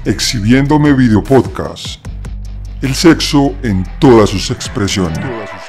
Exhibiéndome Video Podcast. El sexo en todas sus expresiones.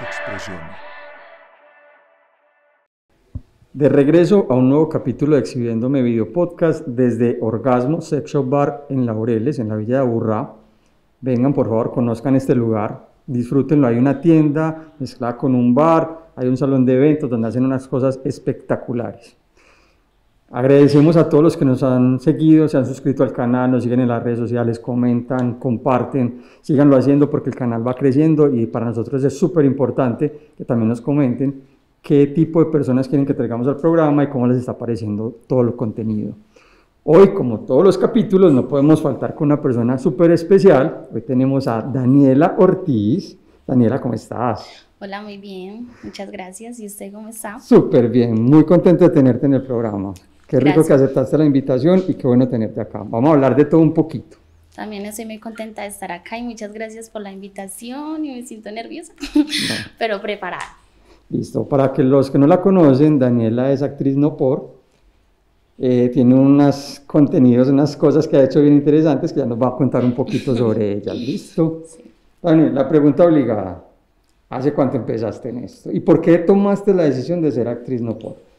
De regreso a un nuevo capítulo de Exhibiéndome Video Podcast desde Orgasmo Sex Shop Bar en Laureles, en la Villa de Aburrá. Vengan, por favor, conozcan este lugar, disfrútenlo. Hay una tienda mezclada con un bar, hay un salón de eventos donde hacen unas cosas espectaculares. Agradecemos a todos los que nos han seguido, se han suscrito al canal, nos siguen en las redes sociales, comentan, comparten, síganlo haciendo porque el canal va creciendo y para nosotros es súper importante que también nos comenten qué tipo de personas quieren que traigamos al programa y cómo les está pareciendo todo el contenido. Hoy, como todos los capítulos, no podemos faltar con una persona súper especial. Hoy tenemos a Daniela Ortiz. Daniela, ¿cómo estás? Hola, muy bien, muchas gracias. ¿Y usted cómo está? Súper bien, muy contento de tenerte en el programa. Qué rico Gracias. que aceptaste la invitación y qué bueno tenerte acá. Vamos a hablar de todo un poquito. También estoy muy contenta de estar acá y muchas gracias por la invitación y me siento nerviosa, pero preparada. Listo, para que los que no la conocen, Daniela es actriz no por, tiene unos contenidos, unas cosas que ha hecho bien interesantes que ya nos va a contar un poquito sobre ellas. ¿Listo? Sí. Daniela, la pregunta obligada, ¿hace cuánto empezaste en esto? ¿Y por qué tomaste la decisión de ser actriz no por?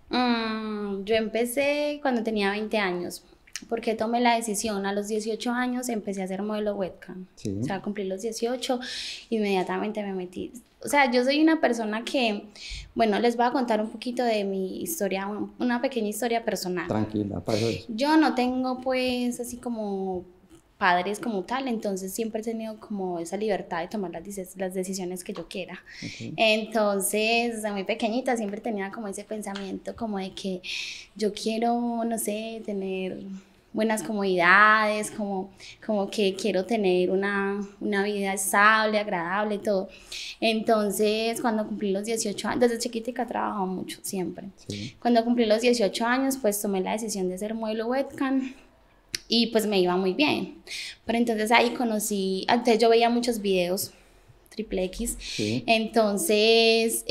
Yo empecé cuando tenía 20 años. ¿Por qué tomé la decisión? A los 18 años empecé a hacer modelo webcam. Sí. O sea, cumplí los 18, inmediatamente me metí. O sea, yo soy una persona que, bueno, les voy a contar un poquito de mi historia, una pequeña historia personal. Tranquila, para eso es. Yo no tengo pues así como padres como tal, entonces siempre he tenido como esa libertad de tomar las decisiones que yo quiera. Okay. Entonces, desde muy pequeñita siempre tenía como ese pensamiento como de que yo quiero, no sé, tener buenas comodidades, como que quiero tener una vida estable, agradable y todo. Entonces, cuando cumplí los 18 años, desde chiquitica he trabajado mucho, siempre. Sí. Cuando cumplí los 18 años, pues tomé la decisión de ser modelo webcam y pues me iba muy bien. Pero entonces ahí conocí, antes yo veía muchos videos, triple X, Sí. entonces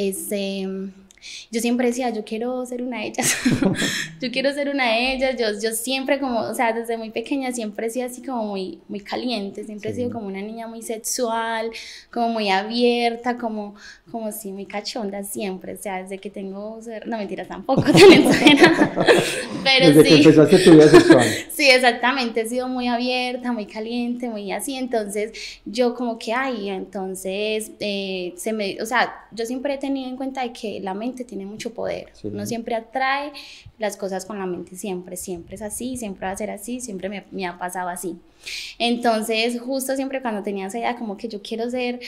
yo siempre decía, yo quiero ser una de ellas, yo quiero ser una de ellas, yo siempre como, o sea, desde muy pequeña siempre he sido así como muy, muy caliente, siempre he sido como una niña muy sexual, como muy abierta, como sí, muy cachonda siempre, o sea, desde que tengo, no mentiras tampoco, tan exagerada, pero Desde sí. que empezaste tu vida sexual. Sí, exactamente, he sido muy abierta, muy caliente, muy así, entonces yo como que, entonces, o sea, yo siempre he tenido en cuenta de que la mente tiene mucho poder, Sí. uno siempre atrae las cosas con la mente, siempre es así, siempre va a ser así, siempre me ha pasado así. Entonces, justo siempre cuando tenía esa idea como que yo quiero ser,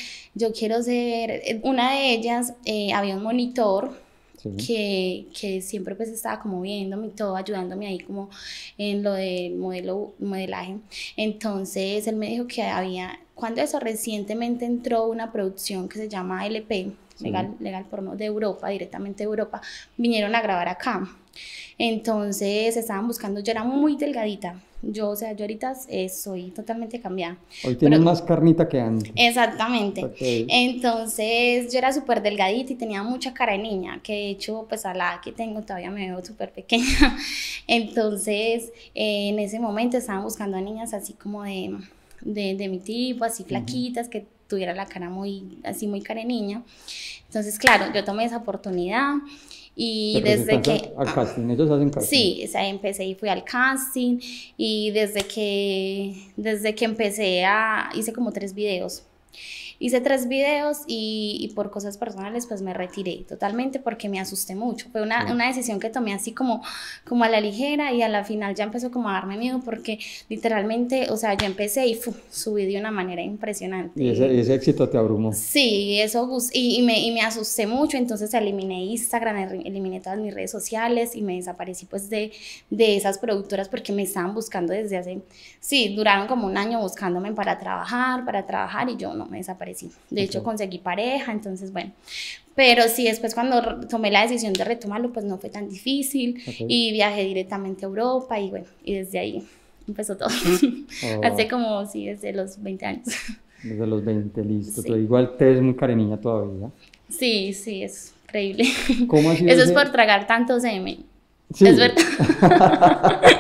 una de ellas, había un monitor, sí, que siempre pues estaba como viéndome y todo, ayudándome ahí como en lo del modelaje. Entonces él me dijo que cuando eso recientemente entró una producción que se llama LP, sí, Legal Porno de Europa, directamente de Europa, vinieron a grabar acá. Entonces estaban buscando, yo era muy delgadita. Yo ahorita soy totalmente cambiada. Hoy tienes más carnita que antes. Exactamente. Okay. Entonces yo era súper delgadita y tenía mucha cara de niña, que de hecho pues a la edad que tengo todavía me veo súper pequeña. Entonces en ese momento estaban buscando a niñas así como de mi tipo, así flaquitas, que tuviera la cara muy cara de niña. Entonces claro, yo tomé esa oportunidad. Y desde que... al casting, ellos hacen casting. Sí, empecé y fui al casting y desde que empecé hice como 3 videos. Hice 3 videos y por cosas personales pues me retiré totalmente porque me asusté mucho. Fue una decisión que tomé así como a la ligera y a la final ya empezó como a darme miedo porque literalmente, o sea, yo empecé y subí de una manera impresionante. Y ese éxito te abrumó. Sí, eso y me asusté mucho, entonces eliminé Instagram, eliminé todas mis redes sociales y me desaparecí pues de esas productoras porque me estaban buscando desde hace, sí, duraron como un año buscándome para trabajar y yo no me desaparecí. De hecho, conseguí pareja, entonces bueno. Pero sí, después cuando tomé la decisión de retomarlo, pues no fue tan difícil y viajé directamente a Europa y bueno, y desde ahí empezó todo. Hace como, sí, desde los 20 años. Desde los 20, listo. Sí. Pero igual te ves muy cariña todavía. Sí, es increíble. ¿Cómo ha sido Eso es por tragar tanto semen. Sí. Es verdad.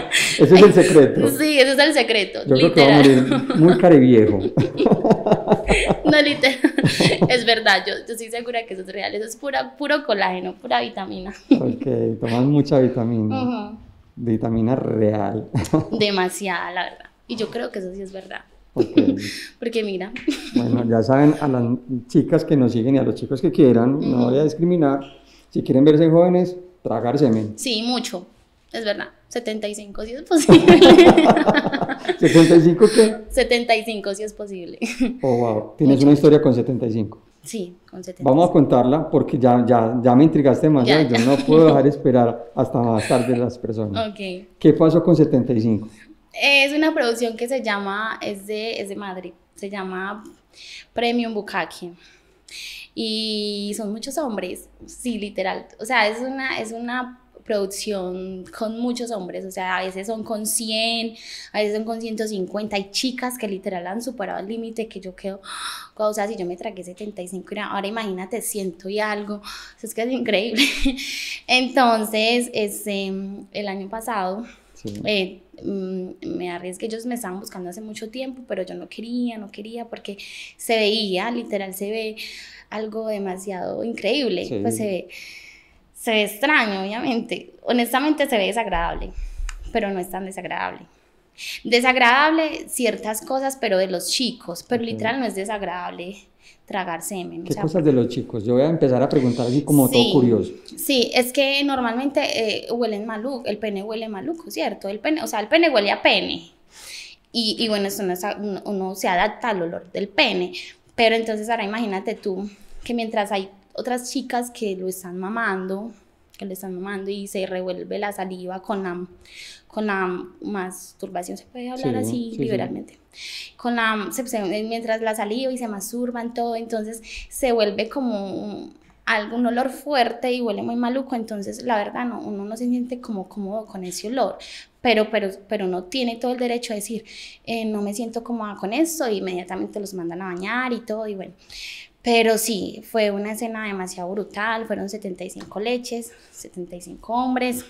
Ese es el secreto. Sí, ese es el secreto. Yo literal. creo que va a morir muy cariviejo. No, literal. Es verdad, yo estoy segura que eso es real. Eso es puro colágeno, pura vitamina. Ok, tomas mucha vitamina. Ujú. Vitamina real. Demasiada, la verdad. Y yo creo que eso sí es verdad. Ok. Porque mira, Bueno, ya saben, a las chicas que nos siguen y a los chicos que quieran, no voy a discriminar. Si quieren verse jóvenes, tragar semen. sí, mucho. Es verdad. 75 sí es posible. ¿75 qué? 75 sí es posible. Oh, wow. Tienes Mucho, una historia con 75. Sí, con 75. Vamos a contarla porque ya me intrigaste demasiado. Ya. Yo no puedo dejar esperar hasta más tarde las personas. Ok. ¿Qué pasó con 75? Es una producción que se llama, es de Madrid, se llama Premium Bukkake. Y son muchos hombres, sí, literal. O sea, es una producción con muchos hombres, o sea, a veces son con 100, a veces son con 150. Hay chicas que literal han superado el límite que yo quedo, o sea, si yo me tragué 75, ahora imagínate 100 y algo, o sea, es que es increíble. Entonces, el año pasado, Sí. me arriesgué, ellos me estaban buscando hace mucho tiempo, pero yo no quería, porque se veía, literal, se ve algo demasiado increíble, Sí. pues se ve extraño, obviamente, honestamente se ve desagradable, pero no es tan desagradable. Desagradable ciertas cosas, pero de los chicos, pero Ok. literal no es desagradable tragar semen. ¿Qué o sea, cosas de los chicos? Yo voy a empezar a preguntar así como sí, todo curioso. Sí, es que normalmente huelen maluco, el pene huele maluco, ¿cierto? El pene, o sea, el pene huele a pene. Y bueno, eso uno se adapta al olor del pene. Pero entonces ahora imagínate tú que mientras hay otras chicas que lo están mamando y se revuelve la saliva con la masturbación, se puede hablar Sí, así sí, liberalmente. Mientras la saliva y se masturban todo, entonces se vuelve como un olor fuerte y huele muy maluco, entonces la verdad uno no se siente como cómodo con ese olor, pero uno tiene todo el derecho a decir, no me siento cómoda con esto, y inmediatamente los mandan a bañar y todo, y bueno. Pero sí, fue una escena demasiado brutal, fueron 75 leches, 75 hombres,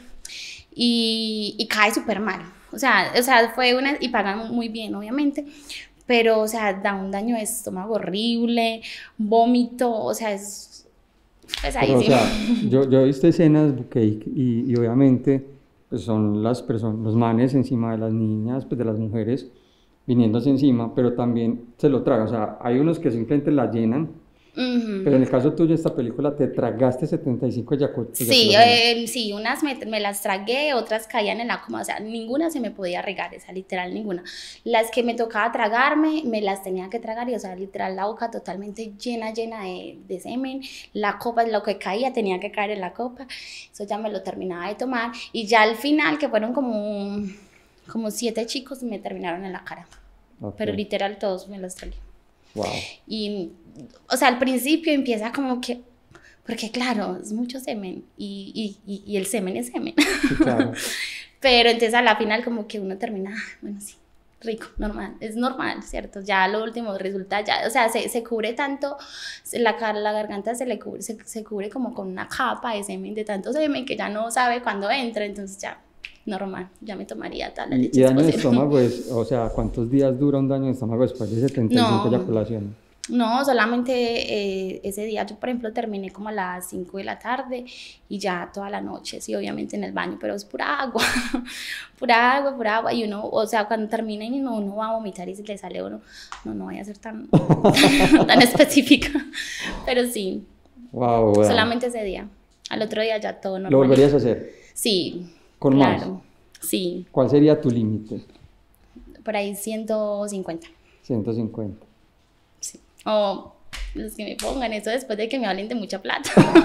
y cae súper mal. O sea, y pagan muy bien, obviamente, pero, o sea, da un daño de estómago horrible, vómito, o sea, es Pero, o pesadísimo. sea, yo he visto escenas y obviamente pues son las personas, los manes encima de las niñas, pues de las mujeres, viniéndose encima, pero también se lo tragan. O sea, hay unos que simplemente la llenan, Ujú. pero en el caso tuyo, esta película, te tragaste 75 Sí, eyaculaciones. sí, unas me las tragué, otras caían en la coma, o sea, ninguna se me podía regar, esa literal, ninguna. Las que me tocaba tragarme, me las tenía que tragar, y o sea, literal, la boca totalmente llena de semen, la copa, lo que caía tenía que caer en la copa, eso ya me lo terminaba de tomar, y ya al final, que fueron como 7 chicos, me terminaron en la cara, Ok. pero literal todos me los tragué. Wow. Y, o sea, al principio empieza como que, porque claro, es mucho semen y el semen es semen. Sí, claro. Pero entonces a la final como que uno termina, bueno, sí, rico, normal, es normal, ¿cierto? Ya lo último resulta ya, o sea, se cubre tanto, la garganta se cubre como con una capa de semen, de tanto semen que ya no sabe cuándo entra, entonces ya, normal, ya me tomaría tal la Y leche. daño de estómago, o sea, ¿cuántos días dura un daño de estómago después de 75 No. eyaculaciones? No, solamente ese día yo, por ejemplo, terminé como a las 5 de la tarde y ya toda la noche, sí, obviamente en el baño, pero es pura agua, pura agua, y uno, o sea, cuando termina y uno va a vomitar y se le sale uno, no vaya a ser tan específica, pero sí, Wow, wow. solamente ese día, al otro día ya todo normal. ¿Lo volverías a hacer? Sí, ¿Con claro, más? sí, ¿Cuál sería tu límite? por ahí 150. 150. Sí. O los que me pongan eso después de que me hablen de mucha plata.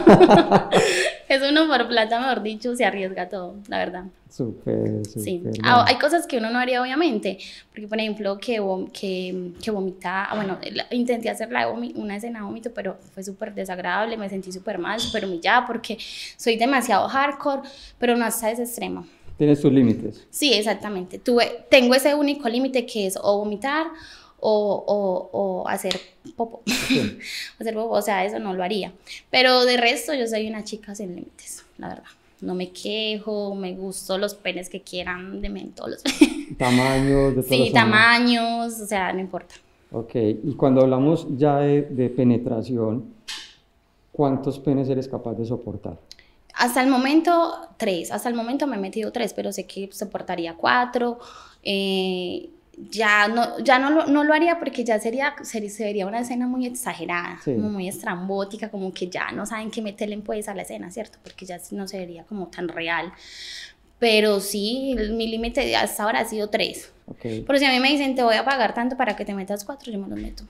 Es uno por plata, mejor dicho, se arriesga todo, la verdad. Súper, súper. Sí. Bueno. Hay cosas que uno no haría, obviamente, porque por ejemplo que vomita, bueno, intenté hacer una escena de vómito, pero fue súper desagradable, me sentí súper mal, súper humillada, porque soy demasiado hardcore, pero no hasta ese extremo. Tienes tus límites. Sí, exactamente. Tengo ese único límite que es o vomitar o hacer popo. Sí. Hacer popo, o sea, eso no lo haría. Pero de resto yo soy una chica sin límites, la verdad. no me quejo, me gustan los penes que quieran, de todos los Tamaños, de todos sí, los tamaños, o sea, no importa. Ok, y cuando hablamos ya de penetración, ¿cuántos penes eres capaz de soportar? Hasta el momento 3, hasta el momento me he metido 3, pero sé que soportaría 4. Ya no lo haría porque ya sería una escena muy exagerada, Sí. como muy estrambótica, como que ya no saben qué meterle pues a la escena, ¿cierto? Porque ya no se vería como tan real. Pero sí, mi límite hasta ahora ha sido 3. Okay. Pero si a mí me dicen, te voy a pagar tanto para que te metas 4, yo me los meto.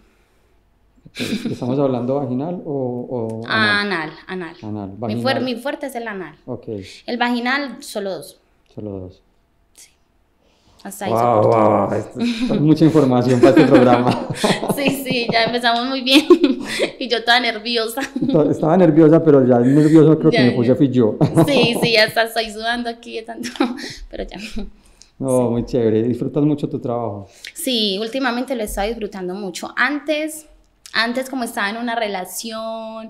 Okay. ¿Estamos hablando vaginal o Anal. Anal. Vaginal. Mi fuerte es el anal. Okay. El vaginal, solo 2. Solo 2. Hasta ahí wow, esto es mucha información para este programa. Sí, ya empezamos muy bien. Y yo toda nerviosa. Estaba nerviosa, pero ya nervioso creo que me puse fui yo. Sí, hasta estoy sudando aquí de tanto, pero ya. No, muy chévere. ¿Disfrutas mucho tu trabajo? Sí, últimamente lo he estado disfrutando mucho. Antes como estaba en una relación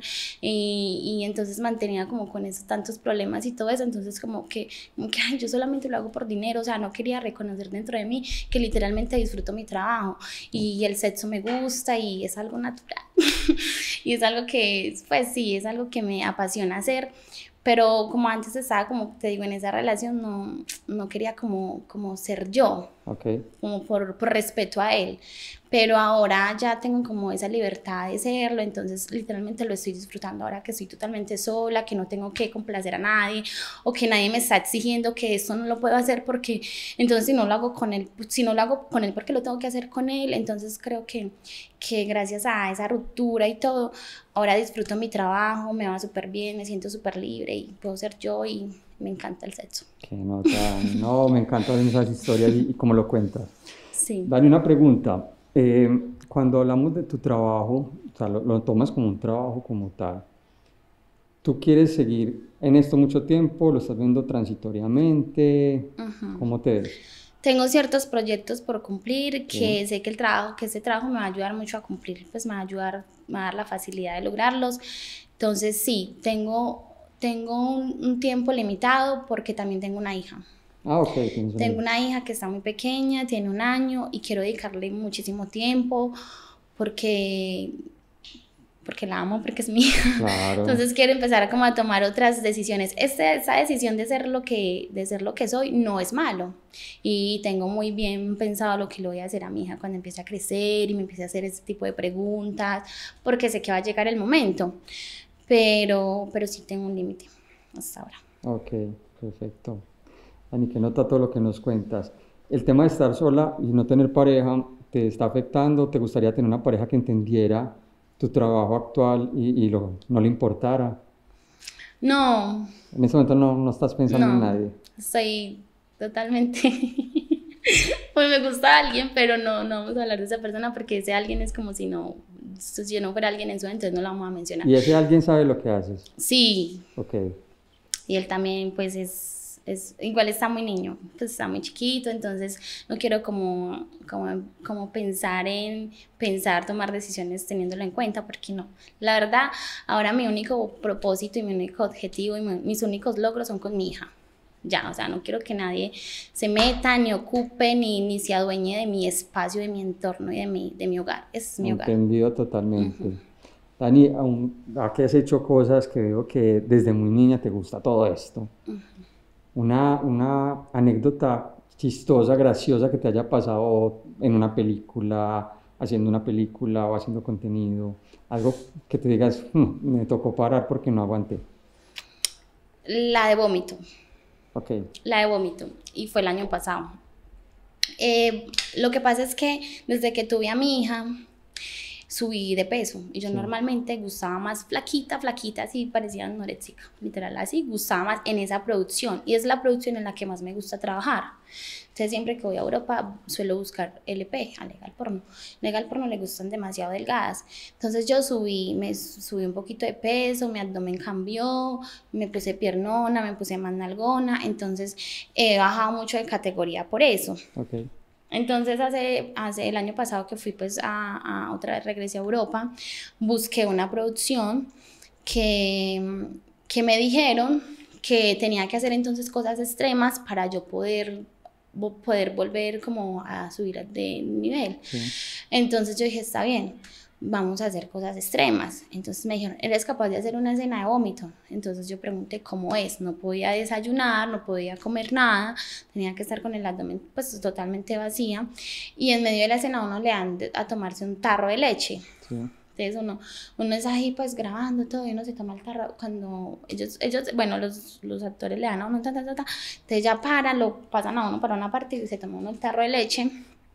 y entonces mantenía como con esos tantos problemas y todo eso, entonces como que ay, yo solamente lo hago por dinero, o sea, no quería reconocer dentro de mí que literalmente disfruto mi trabajo y el sexo me gusta y es algo natural y es algo que, pues sí, es algo que me apasiona hacer. Pero como antes estaba, como te digo, en esa relación, no quería como ser yo, okay. Como por respeto a él. Pero ahora ya tengo como esa libertad de serlo, entonces literalmente lo estoy disfrutando ahora que estoy totalmente sola, que no tengo que complacer a nadie, o que nadie me está exigiendo que esto no lo puedo hacer porque, entonces si no lo hago con él porque lo tengo que hacer con él, entonces creo que gracias a esa ruptura y todo, ahora disfruto mi trabajo, me va súper bien, me siento súper libre y puedo ser yo y me encanta el sexo. Qué nota, no, me encantan esas historias y cómo lo cuentas. Sí. Dani, una pregunta. Cuando hablamos de tu trabajo, o sea, lo tomas como un trabajo como tal, ¿tú quieres seguir en esto mucho tiempo? ¿Lo estás viendo transitoriamente? ¿Cómo te ves? Tengo ciertos proyectos por cumplir que sé que ese trabajo me va a ayudar mucho a cumplir, pues me va a dar la facilidad de lograrlos. Entonces sí, tengo un tiempo limitado porque también tengo una hija. Ah, ok. Tengo una hija que está muy pequeña, tiene 1 año y quiero dedicarle muchísimo tiempo porque la amo, porque es mi hija. Claro. Entonces quiero empezar a tomar otras decisiones. Esa decisión de ser lo que soy no es malo y tengo muy bien pensado lo que le voy a hacer a mi hija cuando empiece a crecer y me empiece a hacer ese tipo de preguntas, porque sé que va a llegar el momento, pero sí tengo un límite hasta ahora. Ok, perfecto. Dani, que nota todo lo que nos cuentas. El tema de estar sola y no tener pareja, ¿te está afectando? ¿Te gustaría tener una pareja que entendiera tu trabajo actual y no le importara? No. En este momento no estás pensando en nadie. Estoy totalmente... Pues me gusta alguien, pero no vamos a hablar de esa persona porque ese alguien es como si no fuera alguien en su entonces no lo vamos a mencionar. ¿Y ese alguien sabe lo que haces? Sí. Ok. Y él también pues igual está muy niño, pues está muy chiquito, entonces no quiero como pensar tomar decisiones teniéndolo en cuenta, porque no. La verdad, ahora mi único propósito y mi único objetivo y mis únicos logros son con mi hija. Ya, o sea, no quiero que nadie se meta, ni ocupe, ni se adueñe de mi espacio, de mi entorno y de mi hogar. Es mi hogar. Entendido totalmente. Dani, aquí has hecho cosas que veo que desde muy niña te gusta todo esto. Una anécdota chistosa, graciosa que te haya pasado en una película, haciendo una película o haciendo contenido, algo que te digas, me tocó parar porque no aguanté. La de vómito. Okay. La de vómito, y fue el año pasado. Lo que pasa es que desde que tuve a mi hija, subí de peso y yo normalmente gustaba más flaquita, así parecía anoréxica, literal así, gustaba más en esa producción y es la producción en la que más me gusta trabajar. Entonces siempre que voy a Europa suelo buscar LP, a Legal Porno. Legal Porno le gustan demasiado delgadas. Entonces yo me subí un poquito de peso, mi abdomen cambió, me puse piernona, me puse más nalgona, entonces he bajado mucho de categoría por eso. Okay. Entonces hace el año pasado que fui pues otra vez regresé a Europa, busqué una producción que me dijeron que tenía que hacer entonces cosas extremas para yo poder volver como a subir de nivel. Sí. Entonces yo dije, está bien, vamos a hacer cosas extremas. Entonces me dijeron, ¿eres capaz de hacer una escena de vómito? Entonces yo pregunté, ¿cómo es? No podía desayunar, no podía comer nada, tenía que estar con el abdomen pues totalmente vacía, y en medio de la escena uno le dan a tomarse un tarro de leche. Sí. Entonces uno es ahí pues grabando todo y uno se toma el tarro, cuando ellos bueno, los actores le dan a uno entonces ya lo pasan a uno para una parte y se toma uno el tarro de leche.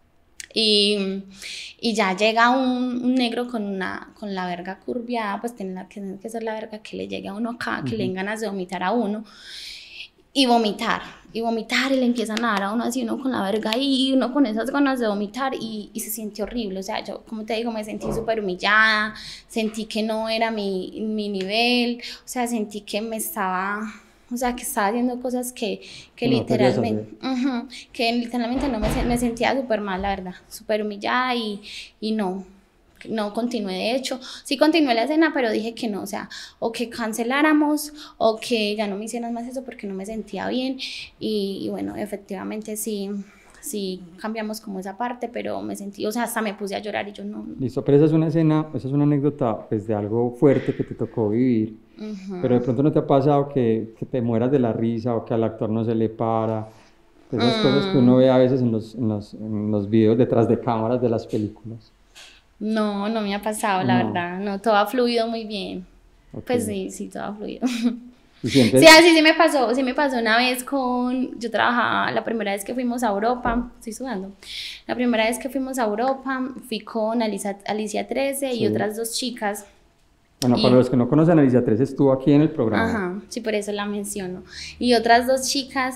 Y ya llega un negro con la verga curviada, pues tiene que ser la verga que le llegue a uno acá, que le den ganas de vomitar a uno, y vomitar, y le empiezan a dar a uno así, uno con la verga y uno con esas ganas de vomitar, y se siente horrible. O sea, yo, como te digo, me sentí súper humillada, sentí que no era mi nivel, o sea, sentí que me estaba... O sea, que estaba haciendo cosas que literalmente, que literalmente no me sentía súper mal, la verdad, súper humillada, y no continué. De hecho, sí continué la escena, pero dije que no, o sea, o que canceláramos o que ya no me hicieran más eso porque no me sentía bien, y bueno, efectivamente sí cambiamos como esa parte, pero me sentí, o sea, hasta me puse a llorar y yo no. Listo, pero esa es una escena, esa es una anécdota pues de algo fuerte que te tocó vivir, pero de pronto no te ha pasado que te mueras de la risa o que al actor no se le para, esas cosas que uno ve a veces en los videos detrás de cámaras de las películas. No me ha pasado, la verdad, no, todo ha fluido muy bien. Okay. Pues sí, todo ha fluido. Sí, así sí me pasó una vez yo trabajaba, la primera vez que fuimos a Europa, estoy sudando, la primera vez que fuimos a Europa, fui con Alicia 13 y otras 2 chicas. Bueno, para los que no conocen, Alicia 13 estuvo aquí en el programa. Ajá, sí, por eso la menciono. Y otras 2 chicas,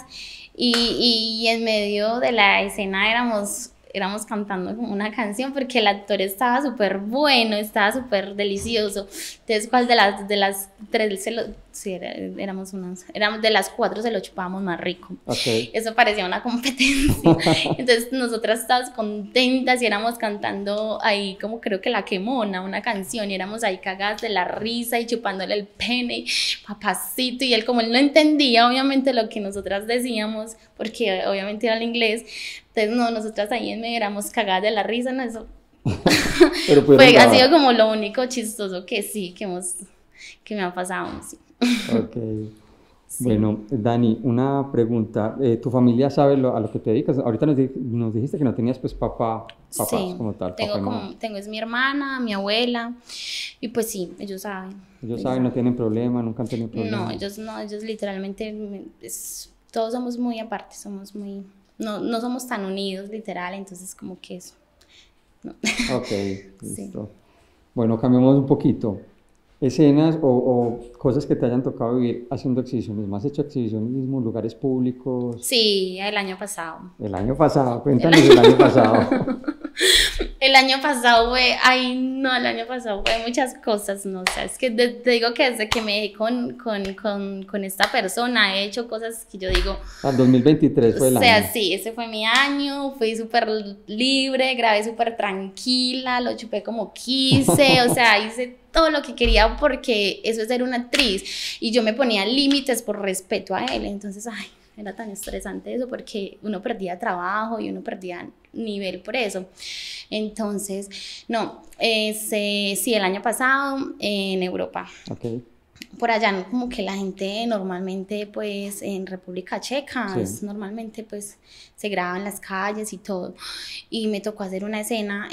y en medio de la escena éramos cantando como una canción, porque el actor estaba súper bueno, estaba súper delicioso. Entonces, ¿cuál de las 3 éramos de las 4 se lo chupábamos más rico? Okay. Eso parecía una competencia. Entonces nosotras estábamos contentas y éramos cantando ahí como creo que La Quemona, una canción, y éramos ahí cagadas de la risa y chupándole el pene, papacito, y él, como él no entendía obviamente lo que nosotras decíamos, porque obviamente era el inglés, entonces nosotras ahí en medio éramos cagadas de la risa, ¿no? Eso ha sido como lo único chistoso que me ha pasado, sí. Ok. Sí. Bueno, Dani, una pregunta. ¿Tu familia sabe a lo que te dedicas? Ahorita nos dijiste que no tenías pues papás sí, como tal. Tengo es mi hermana, mi abuela, y pues sí, ellos saben. Ellos saben, no tienen problema, nunca han tenido problema. No, ellos literalmente, todos somos muy aparte, no somos tan unidos, literal, entonces como que eso. No. Ok, listo. Sí. Bueno, cambiemos un poquito. Escenas o cosas que te hayan tocado vivir haciendo exhibicionismo. ¿Has hecho exhibicionismo en lugares públicos? Sí, el año pasado. El año pasado, cuéntanos el año pasado. El año pasado fue muchas cosas, ¿no? O sea, es que te digo que desde que me dejé con esta persona he hecho cosas que yo digo... El 2023 fue el año. O sea, sí, ese fue mi año, fui súper libre, grabé súper tranquila, lo chupé como quise, o sea, hice todo lo que quería porque eso es ser una actriz, y yo me ponía límites por respeto a él, entonces, era tan estresante eso porque uno perdía trabajo y uno perdía nivel por eso. Entonces, sí, el año pasado en Europa. Okay. Por allá como que la gente normalmente pues en República Checa normalmente pues se graba en las calles y todo, y me tocó hacer una escena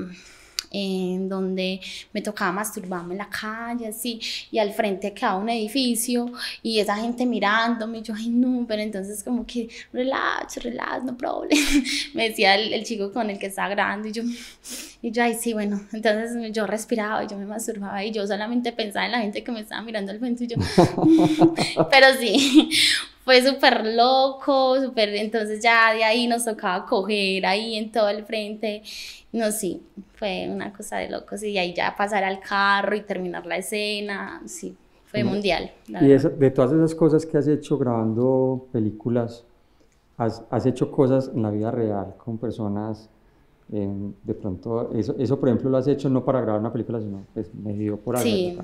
en donde me tocaba masturbarme en la calle, así, y al frente quedaba un edificio y esa gente mirándome, y yo, no, pero entonces como que relax, no problem, me decía el chico con el que estaba grabando, y yo, sí, bueno, entonces yo respiraba y yo me masturbaba y yo solamente pensaba en la gente que me estaba mirando al frente, y yo, pero sí, fue súper loco, entonces ya de ahí nos tocaba coger ahí en todo el frente. No, sí, fue una cosa de locos, y ahí ya pasar al carro y terminar la escena, sí, fue mundial. Y de todas esas cosas que has hecho grabando películas, has hecho cosas en la vida real con personas, de pronto, eso por ejemplo lo has hecho no para grabar una película, sino pues medio por algo. Sí.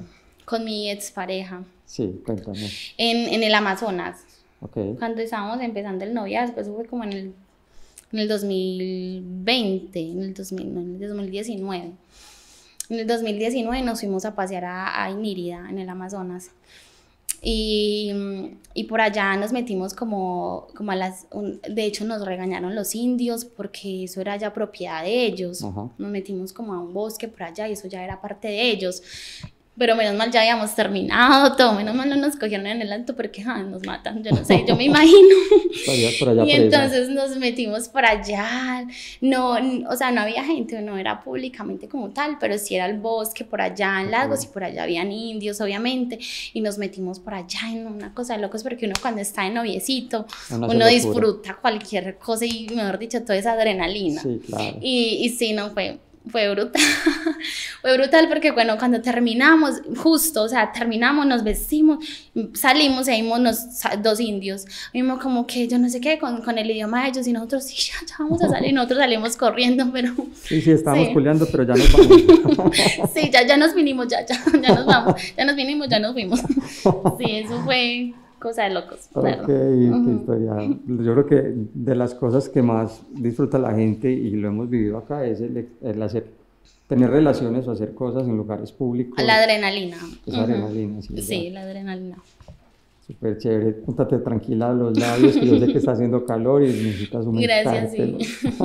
con mi expareja. Sí, cuéntame. En el Amazonas. Okay. Cuando estábamos empezando el noviazgo, eso fue como en el 2020, en el 2019. En el 2019 nos fuimos a pasear a Inírida, en el Amazonas. Y por allá nos metimos como de hecho nos regañaron los indios porque eso era ya propiedad de ellos. Ajá. Nos metimos como a un bosque por allá y eso ya era parte de ellos. Pero menos mal ya habíamos terminado todo, menos mal no nos cogieron en el alto porque nos matan, yo no sé, yo me imagino. Por allá Y presa. entonces nos metimos por allá, no, o sea, no había gente, no era públicamente como tal, pero sí era el bosque por allá en Lagos y por allá habían indios, obviamente, y nos metimos por allá en una cosa de locos porque uno cuando está de noviecito, uno disfruta cualquier cosa y, mejor dicho, toda esa adrenalina. Sí, claro. Y sí, no fue brutal, fue brutal porque bueno, cuando terminamos, justo, o sea, terminamos, nos vestimos, salimos y vimos dos indios, vimos como que yo no sé qué, con el idioma de ellos y nosotros, sí, ya vamos a salir, nosotros salimos corriendo, pero... Sí, estábamos culeando, pero ya nos vamos. Sí, ya nos vinimos, ya nos vamos, ya nos vinimos, ya nos fuimos. Sí, eso fue... cosa de locos. Ok, qué historia. Yo creo que de las cosas que más disfruta la gente, y lo hemos vivido acá, es el tener relaciones o hacer cosas en lugares públicos. La adrenalina. Esa adrenalina, sí. Sí, la adrenalina. Súper chévere. Póntate tranquila a los labios, que yo sé que está haciendo calor y necesitas Gracias, sí.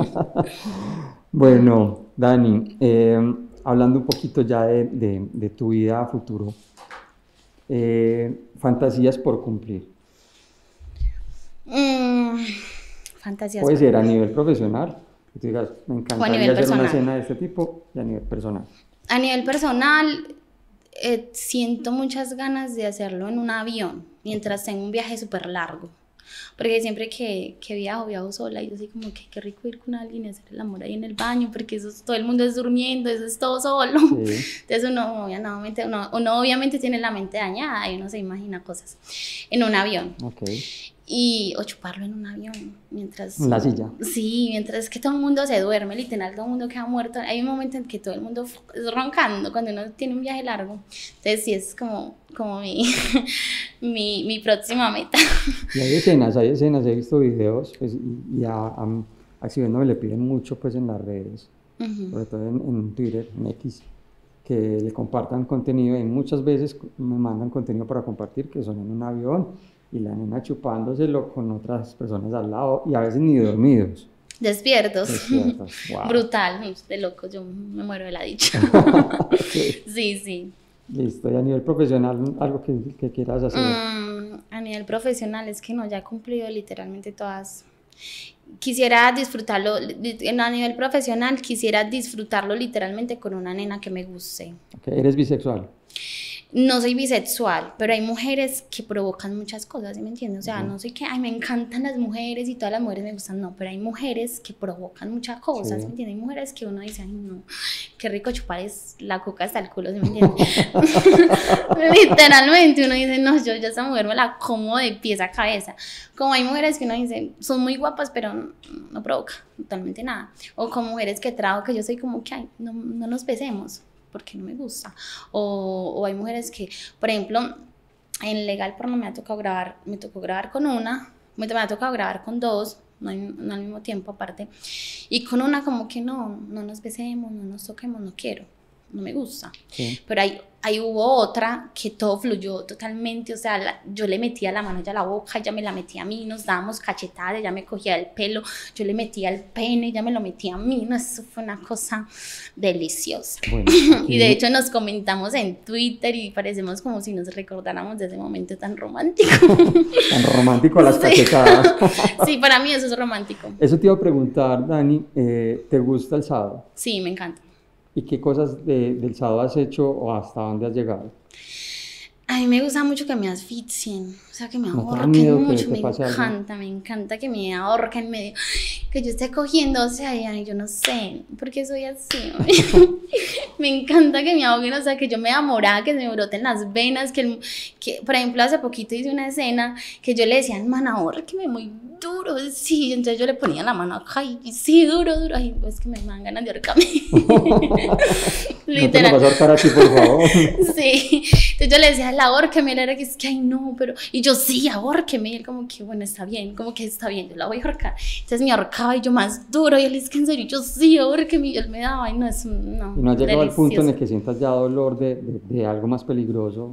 Bueno, Dani, hablando un poquito ya de tu vida a futuro, fantasías por cumplir. Fantasías. Puede ser a nivel profesional, que tú digas, me encantaría hacer una cena de este tipo, y a nivel personal. A nivel personal, siento muchas ganas de hacerlo en un avión, mientras tengo un viaje súper largo. Porque siempre que viajo sola y yo así como que qué rico ir con alguien y hacer el amor ahí en el baño, porque eso todo el mundo es durmiendo, eso es todo solo. Sí. Entonces uno obviamente tiene la mente dañada y uno se imagina cosas en un avión. Okay. O chuparlo en un avión mientras... En la silla. Sí, mientras que todo el mundo se duerme, literal, todo el mundo queda muerto. Hay un momento en que todo el mundo es roncando cuando uno tiene un viaje largo. Entonces sí, es como mi próxima meta. Y hay escenas, he visto videos, pues, y a Exhibiendo me le piden mucho pues en las redes, sobre todo en Twitter, en X, que le compartan contenido, y muchas veces me mandan contenido para compartir que son en un avión, y la nena chupándoselo con otras personas al lado, y a veces ni dormidos. Despiertos. Wow. Brutal, de loco, yo me muero de la dicha. Sí. Listo, y a nivel profesional, algo que quieras hacer. A nivel profesional es que no, ya he cumplido literalmente todas. Quisiera disfrutarlo, a nivel profesional quisiera disfrutarlo literalmente con una nena que me guste. Okay. ¿Eres bisexual? No soy bisexual, pero hay mujeres que provocan muchas cosas, ¿sí me entiendes? O sea, no soy que, ay, me encantan las mujeres y todas las mujeres me gustan, no, pero hay mujeres que provocan muchas cosas, ¿sí me entiendes? Hay mujeres que uno dice, ay, no, qué rico chupar es la coca hasta el culo, ¿sí me entiendes? Literalmente uno dice, no, yo esa mujer me la como de pies a cabeza. Como hay mujeres que uno dice, son muy guapas, pero no provoca totalmente nada. O como mujeres que trago, que yo soy como que, ay, no nos besemos, porque no me gusta. O hay mujeres que, por ejemplo, en Legal Porno me tocó grabar con una, me ha tocado grabar con dos, no al mismo tiempo aparte, y con una como que no nos besemos, no nos toquemos, no quiero, no me gusta. Sí. Pero ahí hubo otra que todo fluyó totalmente, o sea, yo le metía la mano a ella a la boca, ella me la metía a mí, nos dábamos cachetadas, ella me cogía el pelo, yo le metía el pene, ella me lo metía a mí, no, eso fue una cosa deliciosa. Bueno, y de hecho nos comentamos en Twitter y parecemos como si nos recordáramos de ese momento tan romántico. Tan romántico las cachetadas. Sí, para mí eso es romántico. Eso te iba a preguntar, Dani, ¿te gusta el sábado? Sí, me encanta. ¿Y qué cosas del sábado has hecho o hasta dónde has llegado? A mí me gusta mucho que me asfixien, o sea, que me ahorquen mucho, me encanta que me ahorquen medio, que yo esté cogiendo, o sea, yo no sé, por qué soy así, me encanta que me ahoguen, o sea, que yo me enamorara, que se me broten las venas, que por ejemplo, hace poquito hice una escena que yo le decía, man, ahórqueme muy duro, sí. Entonces yo le ponía la mano acá y sí, duro. Ay, es que me dan ganas de ahorcarme. Literal. No te lo vas a ahorcar a ti, por favor. Sí. Entonces yo le decía, la ahórqueme, él era que es que, ay, no, pero... Y yo, sí, ahórqueme. Y él como que, bueno, está bien, como que está bien, yo la voy a ahorcar. Entonces me ahorcaba y yo más duro. Y él es que en serio, yo sí, ahórqueme. Y él me daba, ay, no, es no. ¿Y no has llegado al punto en el que sientas ya dolor de algo más peligroso?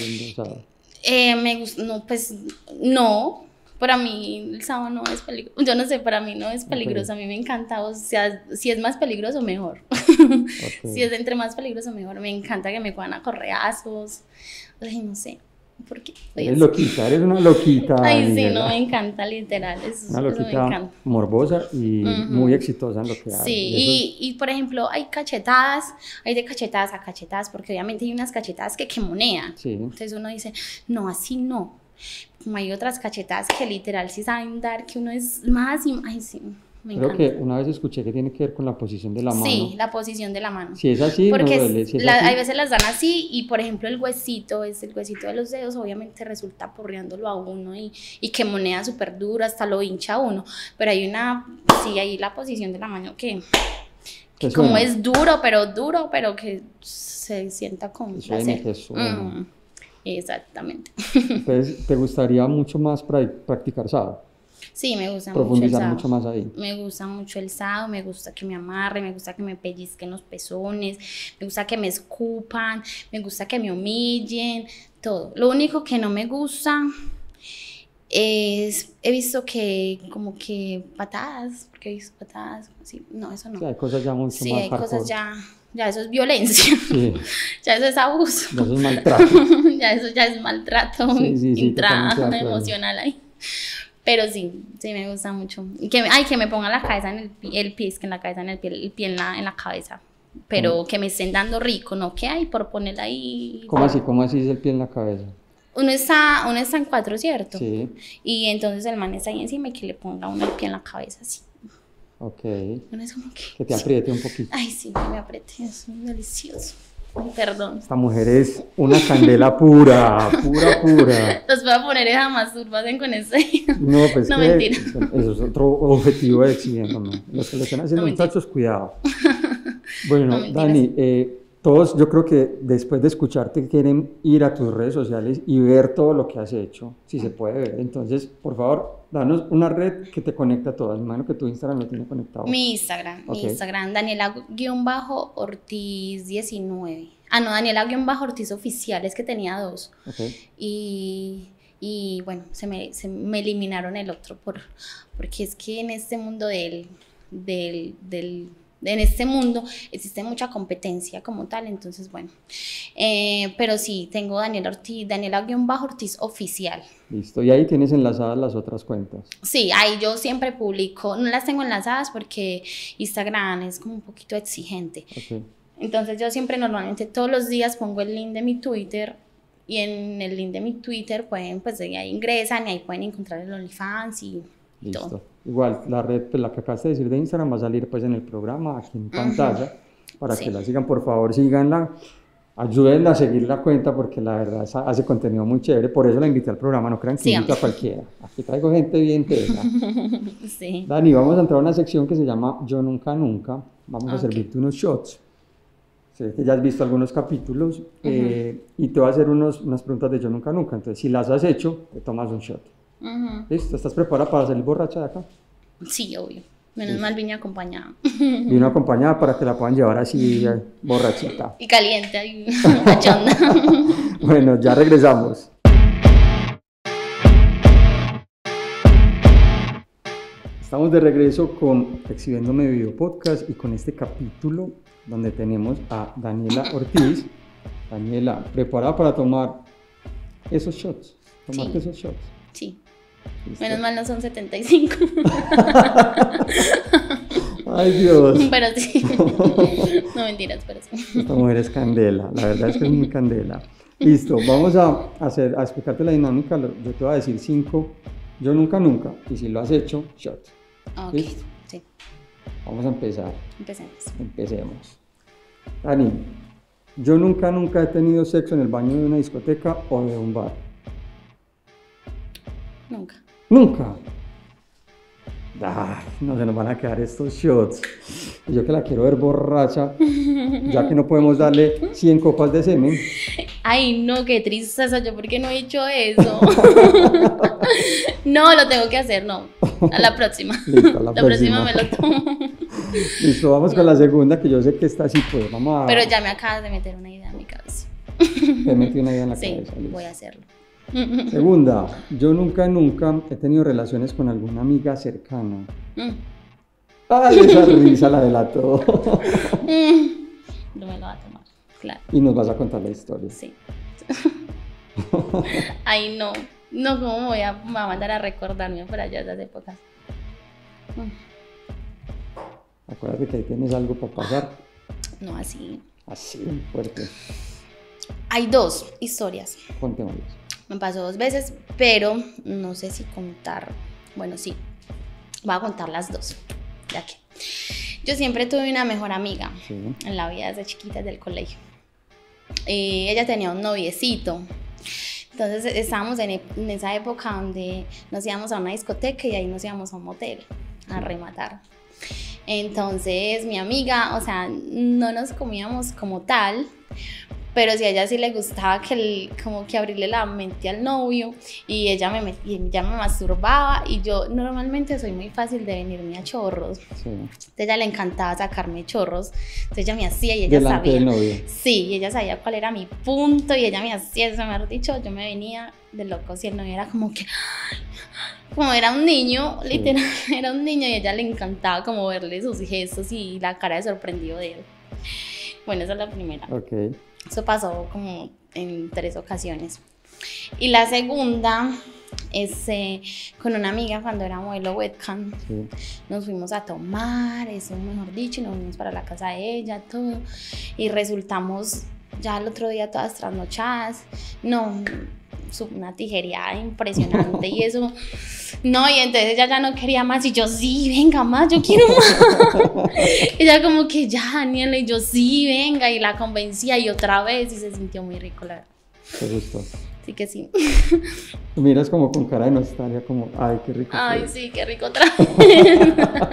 Me gusta, no, pues, no. Para mí el sábado no es peligroso. Yo no sé, para mí no es peligroso. Okay. A mí me encanta, o sea, si es más peligroso, mejor. Okay. Si es entre más peligroso, mejor. Me encanta que me puedan a correazos. Ay, no sé. ¿Por qué? Eres loquita, eres una loquita. Ay, sí, no, me encanta, literal. Una loquita morbosa y muy exitosa en lo que hace. Sí, y por ejemplo, hay cachetadas, hay de cachetadas a cachetadas, porque obviamente hay unas cachetadas que quemonean. Sí. Entonces uno dice, no, así no. Como hay otras cachetadas que literal sí saben dar, que uno es más y ay, sí. Creo que una vez escuché que tiene que ver con la posición de la mano. Sí, la posición de la mano. Si es así, porque no duele. Si es hay veces las dan así y, por ejemplo, el huesito de los dedos, obviamente resulta porreándolo a uno y que moneda súper dura, hasta lo hincha a uno. Pero hay hay la posición de la mano que como es duro, pero que se sienta con placer. Exactamente. Entonces, ¿te gustaría mucho más practicar SAO? Sí, me gusta profundizar mucho más ahí. Me gusta mucho el SAO, me gusta que me amarre, me gusta que me pellizquen los pezones, me gusta que me escupan, me gusta que me humillen, todo. Lo único que no me gusta es, he visto que como que patadas, porque he visto patadas, sí, no, eso no. Sí, hay cosas ya mucho sí, más hay hardcore. cosas ya eso es violencia, sí. Ya eso es abuso. Ya eso es maltrato. Eso ya es maltrato emocional ahí. Pero sí me gusta mucho. Y que me pongan la cabeza en el pie, es que en la cabeza en el pie en la cabeza. Pero que me estén dando rico, ¿no? ¿Qué hay por ponerla ahí? ¿Cómo así es el pie en la cabeza? Uno está en cuatro, ¿cierto? Sí. Y entonces el man está ahí encima y que le ponga uno el pie en la cabeza, así. Ok. Uno es como que te apriete un poquito. Ay, sí, que me apriete, es delicioso. Perdón. Esta mujer es una candela pura. Los voy a poner esa masturbación con ese. No, pues no, mentira. Eso es otro objetivo de Exhibiendo. Los que lo están haciendo, muchachos, cuidado. Bueno, no, Dani, todos yo creo que después de escucharte quieren ir a tus redes sociales y ver todo lo que has hecho, si se puede ver. Entonces, por favor, danos una red que te conecte a todas. Imagino que tu Instagram lo tiene conectado. Mi Instagram, Daniela-Ortiz19. No, Daniela-Ortiz oficial, es que tenía 2. Okay. Y bueno, se me eliminaron el otro porque es que en este mundo en este mundo existe mucha competencia como tal, entonces bueno, pero sí, tengo Daniela-Ortiz oficial. Listo, y ahí tienes enlazadas las otras cuentas. Sí, ahí yo siempre publico, no las tengo enlazadas porque Instagram es como un poquito exigente. Okay. Entonces yo siempre normalmente todos los días pongo el link de mi Twitter y en el link de mi Twitter pueden, pues ahí ingresan y ahí pueden encontrar el OnlyFans y listo. Todo. Igual la red, pues, la que acabaste de decir de Instagram va a salir pues en el programa, aquí en pantalla, para que la sigan, por favor síganla, ayúdenla a seguir la cuenta porque la verdad hace contenido muy chévere, por eso la invité al programa, no crean que invito a cualquiera, aquí traigo gente bien tesa. Sí. Dani, vamos a entrar a una sección que se llama Yo Nunca Nunca, vamos a servirte unos shots. Sé que ya has visto algunos capítulos y te voy a hacer unas preguntas de Yo Nunca Nunca, entonces si las has hecho, te tomas un shot. ¿Listo? ¿Estás preparada para salir borracha de acá? Sí, obvio. Menos mal vine acompañada. Vino acompañada para que la puedan llevar así borrachita. Y caliente, y cachonda. Bueno, ya regresamos. Estamos de regreso con Exhibiéndome Video Podcast y con este capítulo donde tenemos a Daniela Ortiz. Daniela, ¿preparada para tomar esos shots? ¿Tomarte esos shots? Sí. ¿Listo? Menos mal no son 75. Ay, Dios. Pero sí. No mentiras, pero sí. Esta mujer es candela, la verdad es que es muy candela. Listo, vamos a explicarte la dinámica. Yo te voy a decir 5, yo nunca, y si lo has hecho, shot. Okay. ¿Listo? Sí. Vamos a empezar. Empecemos. Dani, yo nunca he tenido sexo en el baño de una discoteca o de un bar. Nunca. ¿Nunca? Ay, no se nos van a quedar estos shots. Yo que la quiero ver borracha, ya que no podemos darle 100 copas de semen. Ay, no, qué tristeza, yo porque no he hecho eso. No, lo tengo que hacer, no. A la próxima. Listo, a la próxima me lo tomo. Listo, vamos con la segunda, que yo sé que esta sí puede. Vamos a... Pero ya me acabas de meter una idea en mi cabeza. Te metí una idea en la Sí, cabeza. Listo. voy a hacerlo. Segunda, yo nunca he tenido relaciones con alguna amiga cercana. Ay, esa risa la delató. No me lo va a tomar, claro. Y nos vas a contar la historia. Sí. Ay, no. No, ¿cómo me va a mandar a recordarme por allá de esas épocas? Acuérdate que ahí tienes algo para pasar. No, así. Así, fuerte. Hay 2 historias. Contémoslas. Me pasó 2 veces, pero no sé si contar. Bueno, sí. Voy a contar las 2. Ya que yo siempre tuve una mejor amiga en la vida desde chiquita del colegio. Ella tenía un noviecito. Entonces estábamos en esa época donde nos íbamos a una discoteca y ahí nos íbamos a un motel a rematar. Entonces mi amiga, o sea, no nos comíamos como tal, pero sí a ella sí le gustaba como que abrirle la mente al novio y ella me masturbaba y yo normalmente soy muy fácil de venirme a chorros. Sí. Entonces a ella le encantaba sacarme chorros, entonces ella me hacía y ella delante sabía. Del novio. Sí, y ella sabía cuál era mi punto y ella me hacía eso, mejor dicho, yo me venía de loco si el novio era como que... Como era un niño, sí. Literal, era un niño y a ella le encantaba como verle sus gestos y la cara de sorprendido de él. Bueno, esa es la primera. Okay. Eso pasó como en 3 ocasiones. Y la segunda es con una amiga cuando era modelo webcam. Sí. Nos fuimos a tomar, eso mejor dicho, y nos fuimos para la casa de ella, todo. Y resultamos ya el otro día todas trasnochadas. No, una tijería impresionante y eso. No, y entonces ella ya no quería más y yo sí, venga más, yo quiero más. Ella como que ya, Daniela, y yo sí, venga, y la convencía y otra vez y se sintió muy rico, la verdad. ¿Te gustó? Sí que sí. Tú miras como con cara de nostalgia, como, ay, qué rico. Ay, sí, qué rico otra vez.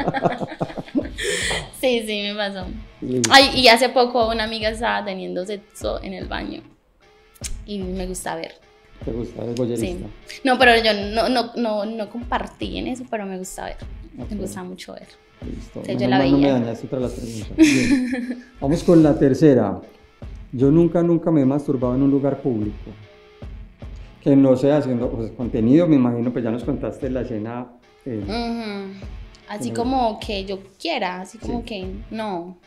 Sí, me pasó. Sí. Ay, y hace poco una amiga estaba teniendo sexo en el baño y me gusta ver. ¿Te gusta? ¿Eres voyerista? Sí. No, pero yo no compartí en eso, pero me gusta ver. Okay. Me gusta mucho ver. Listo. Entonces, yo la veía. No me dañaste otra las preguntas. Bien. Vamos con la tercera. Yo nunca me he masturbado en un lugar público. Que no sea haciendo contenido, me imagino, pues ya nos contaste la escena. Así como que yo quiera, así como que no.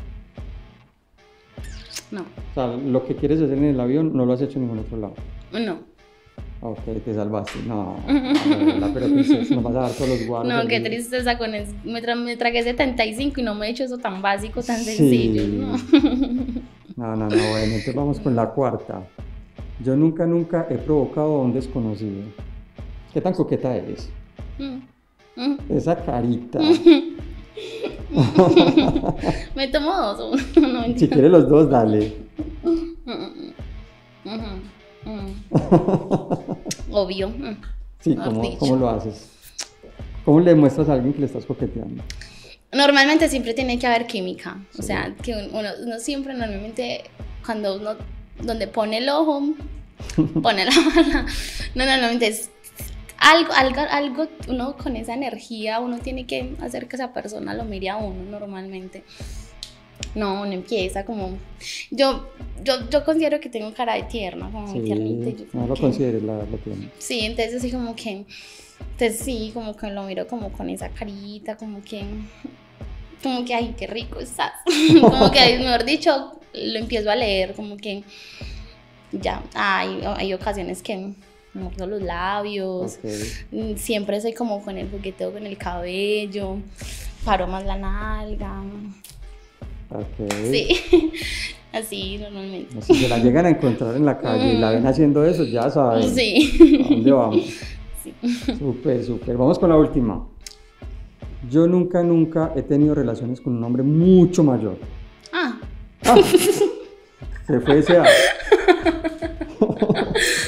No. O sea, lo que quieres hacer en el avión no lo has hecho en ningún otro lado. No. Ok, te salvaste. No, pero no vas a dar todos los guardos. No, qué tristeza con eso. Me tragué 75 y no me he hecho eso tan básico, tan sencillo. No. No, bueno, entonces vamos con la cuarta. Yo nunca he provocado a un desconocido. ¿Qué tan coqueta eres? Esa carita. Me tomo 2. No, si quieres los 2, dale. Obvio. Sí, ¿cómo lo haces? ¿Cómo le muestras a alguien que le estás coqueteando? Normalmente siempre tiene que haber química. Sí. O sea, que uno siempre normalmente cuando uno donde pone el ojo, pone la bala. No, normalmente es algo, uno con esa energía, uno tiene que hacer que esa persona lo mire a uno normalmente. No, uno empieza como... Yo considero que tengo cara de tierna, como muy tiernita. No lo consideres la tierna. Sí, entonces así como que... Entonces sí, como que lo miro como con esa carita, como que ay, qué rico estás. Como que, mejor dicho, lo empiezo a leer, como que... Ya, hay ocasiones que... me muerdo los labios, okay. Siempre soy como con el jugueteo con el cabello, paro más la nalga. Okay. Sí, así normalmente. Si se la llegan a encontrar en la calle y la ven haciendo eso, ya saben. Sí. ¿A dónde vamos? Sí. Súper. Vamos con la última. Yo nunca he tenido relaciones con un hombre mucho mayor. Se fue ese A.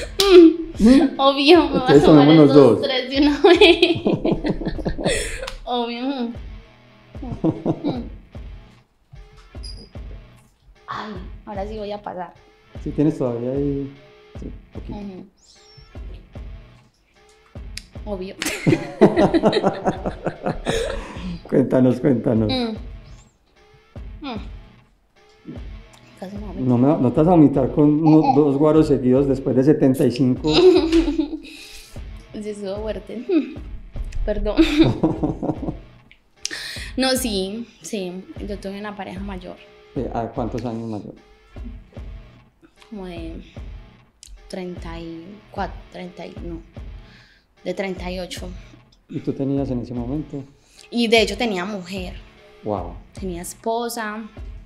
Obvio, me vas a tomar los 3 de una vez. Obvio. Ay, ahora sí voy a pasar. Si tienes todavía ahí, sí, poquito. Obvio. Cuéntanos. Casi me vomito. No te vas a vomitar con unos 2 guaros seguidos después de 75. Sí, estuvo fuerte. Perdón. No, sí, yo tuve una pareja mayor. ¿A cuántos años mayor? Como de 34, de 38. ¿Y tú tenías en ese momento? Y de hecho tenía mujer. Wow. Tenía esposa.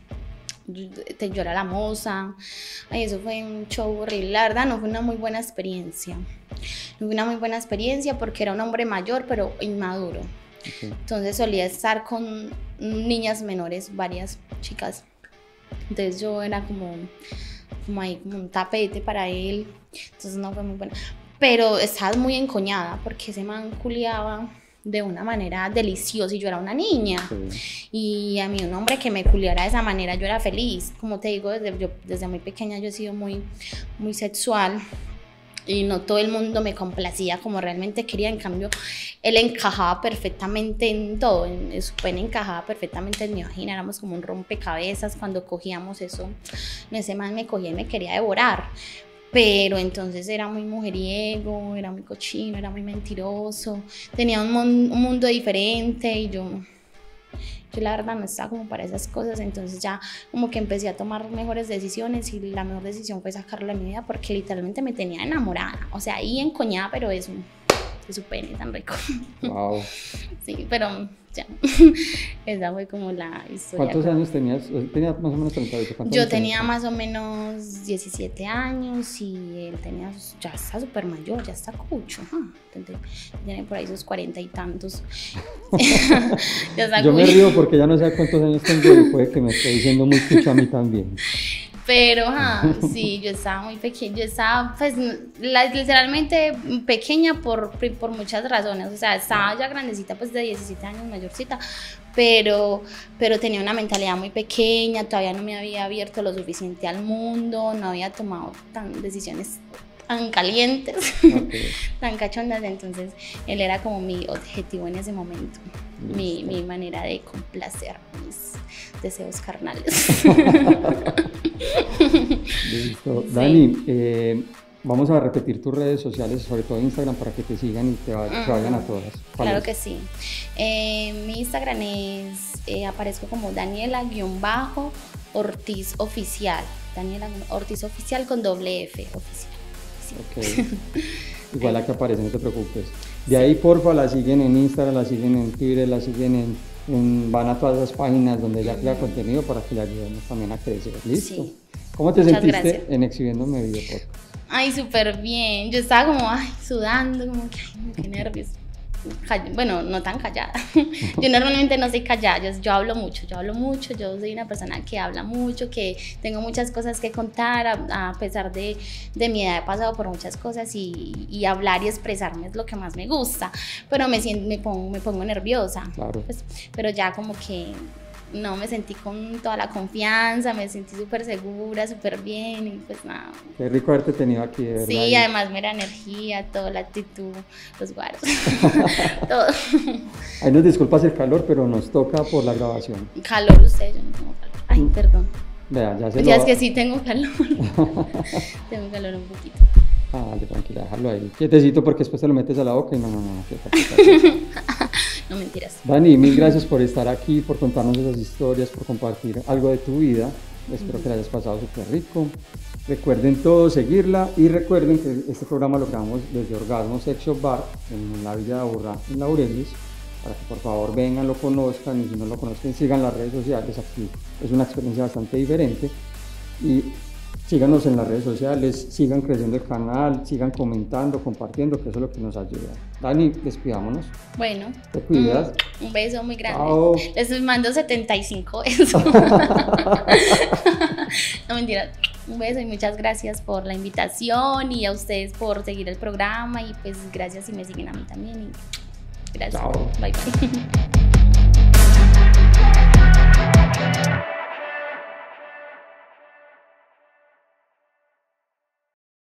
Yo era la moza. Ay, eso fue un show horrible. La verdad, no fue una muy buena experiencia. No fue una muy buena experiencia porque era un hombre mayor, pero inmaduro. Okay. Entonces solía estar con niñas menores, varias chicas. Entonces yo era como un tapete para él. Entonces no fue muy buena. Pero estaba muy encoñada porque ese man culiaba de una manera deliciosa y yo era una niña. Sí. Y a mí un hombre que me culiara de esa manera, yo era feliz. Como te digo, desde muy pequeña yo he sido muy sexual y no todo el mundo me complacía como realmente quería. En cambio, él encajaba perfectamente en todo, su pene encajaba perfectamente en mi vagina, éramos como un rompecabezas. Cuando cogíamos eso, ese man me cogía y me quería devorar. Pero entonces era muy mujeriego, era muy cochino, era muy mentiroso, tenía un mundo diferente y yo la verdad no estaba como para esas cosas. Entonces ya como que empecé a tomar mejores decisiones y la mejor decisión fue sacarlo de mi vida porque literalmente me tenía enamorada, o sea, ahí encoñada, pero de su pene tan rico. Wow. Sí, pero ya, esa fue como la historia. ¿Cuántos años tenías? ¿Tenías más o menos 38? Yo tenía más o menos 17 años y él tenía, ya está súper mayor, ya está cucho. Tiene por ahí sus 40 y tantos. Ya está yo me río porque ya no sé cuántos años tengo y puede que me esté diciendo muy cucho a mí también. Pero, sí, yo estaba muy pequeña, yo estaba, pues, literalmente pequeña por muchas razones. O sea, estaba ya grandecita, pues, de 17 años, mayorcita, pero tenía una mentalidad muy pequeña, todavía no me había abierto lo suficiente al mundo, no había tomado decisiones tan calientes, okay, tan cachondas. Entonces, él era como mi objetivo en ese momento, mi manera de complacer mis deseos carnales. Listo. Sí. Dani, vamos a repetir tus redes sociales, sobre todo Instagram, para que te sigan y te vayan a todas. Claro que sí. Mi Instagram aparezco como Daniela_Ortiz Oficial. Daniela Ortiz Oficial con doble F, oficial. Sí. Okay. Igual la que aparece, no te preocupes. De ahí, porfa, la siguen en Instagram, la siguen en Twitter, la siguen van a todas esas páginas donde ella crea contenido para que le ayudemos también a crecer. ¿Listo? Sí. ¿Cómo te sentiste en Exhibiéndome Video Podcast? Ay, súper bien. Yo estaba como, sudando, como que, qué nervios. Bueno, no tan callada. Yo normalmente no soy callada, yo hablo mucho, yo soy una persona que habla mucho, que tengo muchas cosas que contar, a pesar de mi edad he pasado por muchas cosas y hablar y expresarme es lo que más me gusta, pero me pongo nerviosa. Claro. Pues, pero ya como que no, me sentí con toda la confianza, me sentí súper segura, súper bien y pues nada. Qué rico haberte tenido aquí, de verdad. Sí, además me da energía, toda la actitud, los guaros, todo. Ahí nos disculpas el calor, pero nos toca por la grabación. Calor usted, yo no tengo calor. Ay, perdón. Vea, ya se ya es que sí tengo calor. Tengo calor un poquito. Dale, tranquila, déjalo ahí. Quietecito porque después te lo metes a la boca y no. No, mentiras. Dani, mil gracias por estar aquí, por contarnos esas historias, por compartir algo de tu vida. Espero que la hayas pasado súper rico. Recuerden todos seguirla y recuerden que este programa lo grabamos desde Orgasmo Sex Shop Bar en la Villa de Aburrá, en Laureles, para que por favor vengan, lo conozcan y si no lo conocen sigan las redes sociales. Aquí es una experiencia bastante diferente y síganos en las redes sociales, sigan creciendo el canal, sigan comentando, compartiendo, que eso es lo que nos ayuda. Dani, despidámonos. Bueno. Te cuidas. Un beso muy grande. Chao. Les mando 75 besos. No, mentira. Un beso y muchas gracias por la invitación y a ustedes por seguir el programa y pues gracias si me siguen a mí también. Y Gracias. Chao. Bye, bye.